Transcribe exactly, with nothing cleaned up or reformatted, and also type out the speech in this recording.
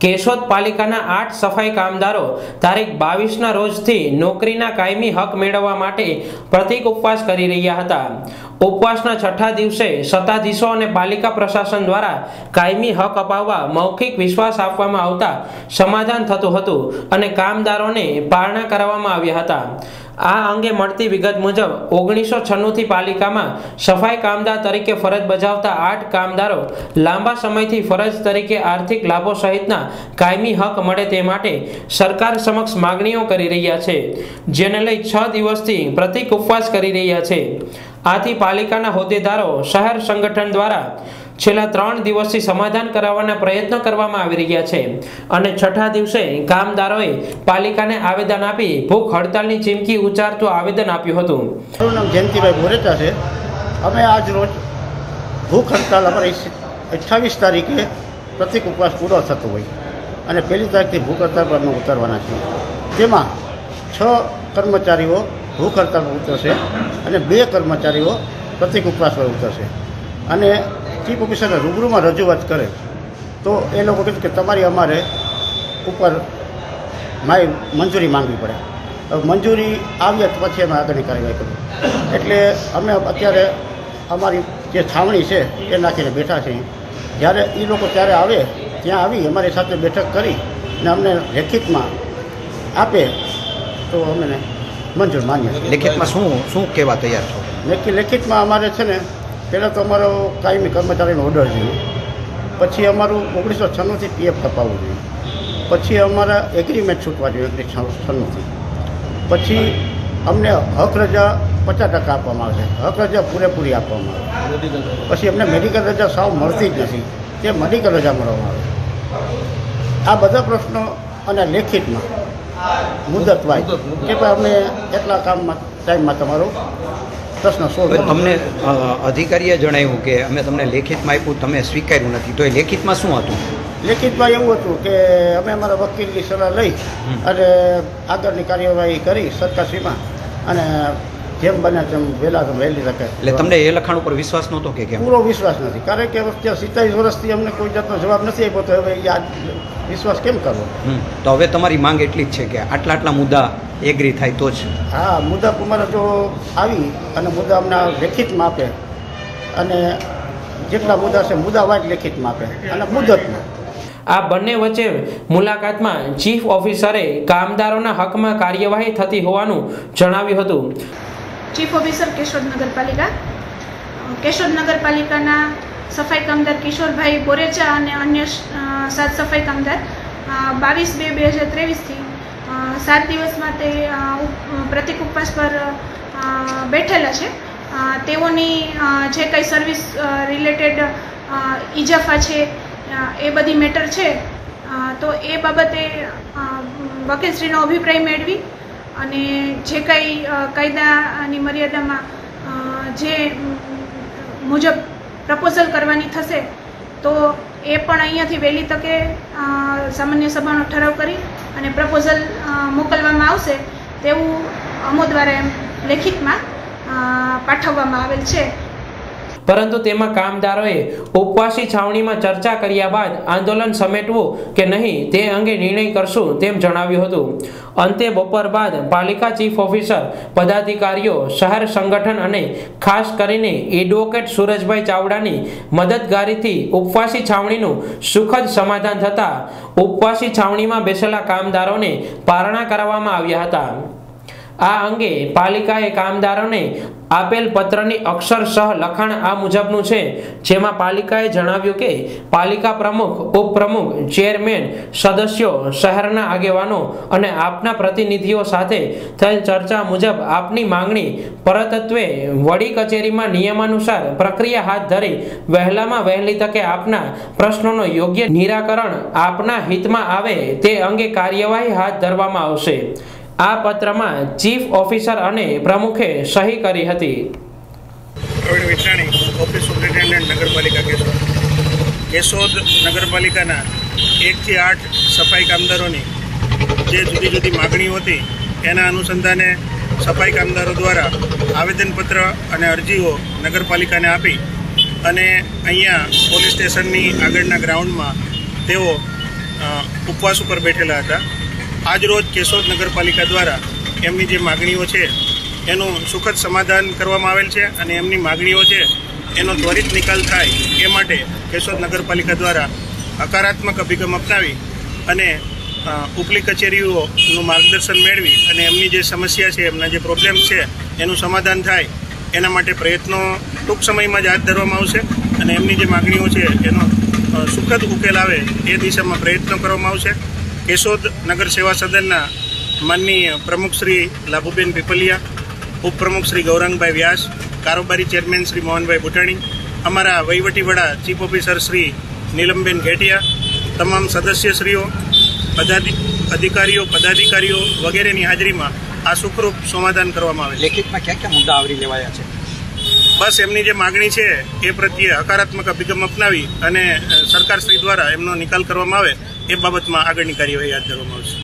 કેશોદ પાલિકાના આઠ સફાઈ કામદારો તારીખ બાવીસના રોજથી નોકરીના કાયમી હક મેળવવા માટે પ્રતિક ઉપવાસ કરી રહ્યા હતા। ઉપવાસના છઠ્ઠા દિવસે સત્તાધીશો અને પાલિકા પ્રશાસન દ્વારા કાયમી હક અપાવવા મૌખિક વિશ્વાસ આપવામાં આવતા સમાધાન થતું હતું અને કામદારોને પારણા કરવામાં આવ્યા હતા। આ અંગે મળતી વિગત મુજબ ઓગણીસો છન્નું થી પાલિકામાં સફાઈ કામદાર તરીકે ફરજ બજાવતા આઠ કામદારો લાંબા સમયથી ફરજ તરીકે આર્થિક લાભો સહિતના કાયમી હક મળે તે માટે સરકાર સમક્ષ માગણીઓ કરી રહ્યા છે, જેને લઈ છ દિવસથી પ્રતિક ઉપવાસ કરી રહ્યા છે। આથી પાલિકાના હોદ્દેદારો શહેર સંગઠન દ્વારા છેલ્લા ત્રણ દિવસથી સમાધાન કરાવવાના પ્રયત્નો કરવામાં આવી રહ્યા છે અને છઠ્ઠા દિવસે કામદારોએ પાલિકાને આવેદન આપી ભૂખ હડતાલની ચીમકી ઉચ્ચારતું આવેદન આપ્યું હતું। મારું નામ જયંતિભાઈ બોરેચા છે। અમે આજ રોજ ભૂખ હડતાલ અમારી અઠ્ઠાવીસ તારીખે પ્રતિક ઉપવાસ પૂરો થતો હોય અને પહેલી તારીખથી ભૂખ હડતાલ પર અમે ઉતારવાના છીએ। તેમાં છ કર્મચારીઓ ભૂખ હડતાલ પર ઉતરશે અને બે કર્મચારીઓ પ્રતિક ઉપવાસ પર ઉતરશે અને ચીફ ઓફિસરને રૂબરૂમાં રજૂઆત કરે તો એ લોકો કીધું કે તમારી અમારે ઉપર મારી મંજૂરી માંગવી પડે। હવે મંજૂરી આવ્યા તો પછી અમે આગળની કાર્યવાહી કરીએ। એટલે અમે અત્યારે અમારી જે છાવણી છે એ નાખીને બેઠા છીએ। જ્યારે એ લોકો ત્યારે આવે ત્યાં આવી અમારી સાથે બેઠક કરી અને અમને લેખિતમાં આપે તો અમને મંજૂર માન્ય છે। લેખિતમાં શું શું કહેવા તૈયાર છો? લેખિત લેખિતમાં અમારે છે ને પહેલાં તો અમારો કાયમી કર્મચારીનો ઓર્ડર જોઈએ, પછી અમારું ઓગણીસો છન્નુંથી પીએફ કપાવવું જોઈએ, પછી અમારા એગ્રીમેન્ટ છૂટવા જોઈએ ઓગણીસો છન્નુંથી, પછી અમને હક રજા પચાસ ટકા આપવામાં આવે છે, હક રજા પૂરેપૂરી આપવામાં આવે, પછી અમને મેડિકલ રજા સાવ મળતી જ નથી, તે મેડિકલ રજા મળવામાં આવે। આ બધા પ્રશ્નો અને લેખિતમાં મુદત વાય કે ભાઈ અમે એટલા કામમાં ટાઈમમાં તમારો પ્રશ્ન સોલ્વ। તમને અધિકારીએ જણાવ્યું કે અમે તમને લેખિતમાં આપ્યું, તમે સ્વીકાર્યું નથી, તો એ લેખિતમાં શું હતું? લેખિતમાં એવું હતું કે અમે અમારા વકીલની સલાહ લઈ અને આગળની કાર્યવાહી કરી સરકારશ્રીમાં અને જેમ બને તેમ વહેલા તો વહેલી તકે। એટલે તમને એ લખાણ ઉપર વિશ્વાસ નહોતો કે કેમ? પૂરો વિશ્વાસ નથી, કારણ કે સિત્તાવીસ વર્ષથી અમને કોઈ જાતનો જવાબ નથી આપ્યો, તો હવે યાદ વિશ્વાસ કેમ કરવો? તો હવે તમારી માંગ એટલી જ છે કે આટલા આટલા મુદ્દા એગ્રી થાય તો જ? હા, મુદ્દા અમારે જો આવી અને મુદ્દા અમને લેખિતમાં આપે અને જેટલા મુદ્દા છે મુદ્દા વાઇઝ લેખિતમાં આપે અને મુદતમાં। આ બંને વચ્ચે મુલાકાતમાં ચીફ ઓફિસરે કામદારોના હકમાં કાર્યવાહી થતી હોવાનું જણાવ્યું હતું। ચીફ ઓફિસર કેશોદ નગરપાલિકા કેશોદ નગરપાલિકાના સફાઈ કામદાર કિશોરભાઈ બોરેચા અને અન્ય સાત સફાઈ કામદાર બાવીસ બે બે હજાર ત્રેવીસથી સાત દિવસમાં તે પ્રતિક ઉપવાસ પર બેઠેલા છે। તેઓની જે કંઈ સર્વિસ રિલેટેડ ઇજાફા છે એ બધી મેટર છે, તો એ બાબતે વકીલશ્રીનો અભિપ્રાય મેળવી અને જે કંઈ કાયદાની મર્યાદામાં જે મુજબ પ્રપોઝલ કરવાની થશે તો એ પણ અહીંયાથી વહેલી તકે સામાન્ય સભાનો ઠરાવ કરી અને પ્રપોઝલ મોકલવામાં આવશે તેવું અમો દ્વારા એમ લેખિતમાં પાઠવવામાં આવેલ છે। પરંતુ તેમાં કામદારોએ ઉપવાસી છાવણીમાં ચર્ચા કર્યા બાદ આંદોલન સમેટવું કે નહીં તે અંગે નિર્ણય કરશું તેમ જણાવ્યું હતું। અંતે બપોર બાદ પાલિકા ચીફ ઓફિસર, પદાધિકારીઓ, શહેર સંગઠન અને ખાસ કરીને એડવોકેટ સુરજભાઈ ચાવડાની મદદગારીથી ઉપવાસી છાવણીનું સુખદ સમાધાન થતાં ઉપવાસી છાવણીમાં બેસેલા કામદારોને પારણા કરાવવામાં આવ્યા હતા। આ અંગે પાલિકાએ કામદારોને આપેલ પત્રની અક્ષરશઃ લખાણ આ મુજબનું છે, જેમાં પાલિકાએ જણાવ્યું કે પાલિકા પ્રમુખ, ઉપપ્રમુખ, ચેરમેન, સદસ્યો, શહેરના આગેવાનો અને આપના પ્રતિનિધિઓ સાથે થયેલ ચર્ચા મુજબ આપની માંગણી પરતત્વે વડી કચેરીમાં નિયમાનુસાર પ્રક્રિયા હાથ ધરી વહેલામાં વહેલી તકે આપના પ્રશ્નોનો યોગ્ય નિરાકરણ આપના હિતમાં આવે તે અંગે કાર્યવાહી હાથ ધરવામાં આવશે। આ પત્રમાં ચીફ ઓફિસર અને પ્રમુખે સહી કરી હતી। પ્રવીણ વિઠાણી, ઓફિસ સુપ્રિન્ટેન્ડન્ટ નગરપાલિકા કેશોદ કેશોદ નગરપાલિકાના એકથી આઠ સફાઈ કામદારોની જે જુદી જુદી માગણીઓ હતી એના અનુસંધાને સફાઈ કામદારો દ્વારા આવેદનપત્ર અને અરજીઓ નગરપાલિકાને આપી અને અહીંયા પોલીસ સ્ટેશનની આગળના ગ્રાઉન્ડમાં તેઓ ઉપવાસ ઉપર બેઠેલા હતા. આજરોજ કેશોદ નગરપાલિકા દ્વારા એમની જે માગણીઓ છે એનું સુખદ સમાધાન કરવામાં આવેલ છે અને એમની માગણીઓ છે એનો ત્વરિત નિકાલ થાય એ માટે કેશોદ નગરપાલિકા દ્વારા હકારાત્મક અભિગમ અપનાવી અને ઉપલી કચેરીઓનું માર્ગદર્શન મેળવી અને એમની જે સમસ્યા છે, એમના જે પ્રોબ્લેમ્સ છે એનું સમાધાન થાય એના માટે પ્રયત્નો ટૂંક સમયમાં જ હાથ ધરવામાં આવશે અને એમની જે માગણીઓ છે એનો સુખદ ઉકેલ આવે એ દિશામાં પ્રયત્નો કરવામાં આવશે. કેશોદ નગર સેવા સદનના માનનીય પ્રમુખ શ્રી લાભુબેન પીપલિયા, ઉપપ્રમુખ શ્રી ગૌરાંગભાઈ વ્યાસ, કારોબારી ચેરમેન શ્રી મોહનભાઈ બુટાણી, અમારા વહીવટી વડા ચીફ ઓફિસર શ્રી નીલમબેન ઘેટિયા, તમામ સદસ્યશ્રીઓ, અધિકારીઓ, પદાધિકારીઓ વગેરેની હાજરીમાં આ સુખરૂપ સમાધાન કરવામાં આવે. લેખિતમાં ક્યાં ક્યાં મુદ્દા આવરી લેવાયા છે? બસ એમની જે માગણી છે એ પ્રત્યે હકારાત્મક અભિગમ અપનાવી અને સરકારશ્રી દ્વારા એમનો નિકાલ કરવામાં આવે એ બાબતમાં આગળની કાર્યવાહી હાથ ધરવામાં આવશે.